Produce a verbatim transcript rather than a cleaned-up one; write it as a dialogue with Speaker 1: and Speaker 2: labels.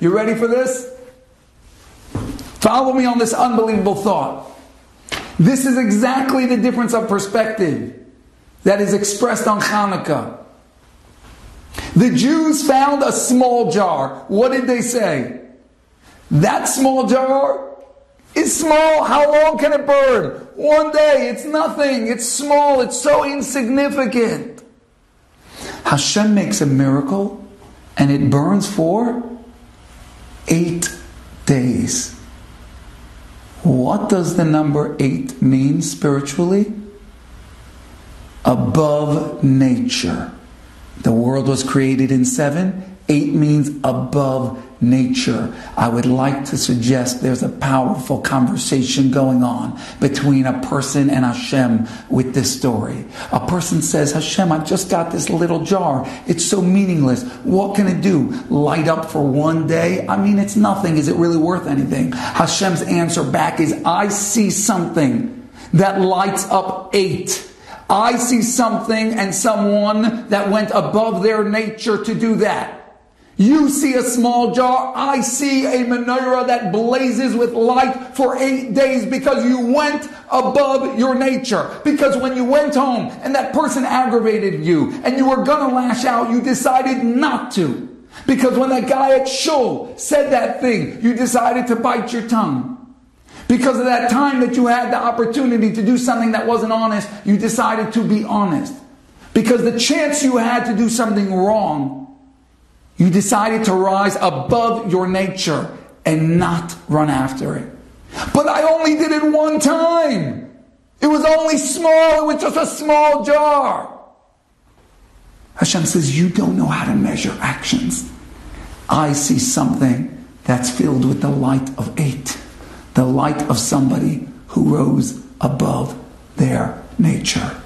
Speaker 1: You ready for this? Follow me on this unbelievable thought. This is exactly the difference of perspective that is expressed on Hanukkah. The Jews found a small jar. What did they say? That small jar is small. How long can it burn? One day. It's nothing. It's small. It's so insignificant. Hashem makes a miracle and it burns for eight days. What does the number eight mean spiritually? Above nature. The world was created in seven. Eight means above nature. I would like to suggest there's a powerful conversation going on between a person and Hashem with this story. A person says, Hashem, I've just got this little jar. It's so meaningless. What can it do? Light up for one day? I mean, it's nothing. Is it really worth anything? Hashem's answer back is, I see something that lights up eight. I see something and someone that went above their nature to do that. You see a small jar. I see a menorah that blazes with light for eight days because you went above your nature. Because when you went home and that person aggravated you and you were going to lash out, you decided not to. Because when that guy at shul said that thing, you decided to bite your tongue. Because of that time that you had the opportunity to do something that wasn't honest, you decided to be honest. Because the chance you had to do something wrong, you decided to rise above your nature and not run after it. But I only did it one time. It was only small. It was just a small jar. Hashem says, you don't know how to measure actions. I see something that's filled with the light of eight. The light of somebody who rose above their nature.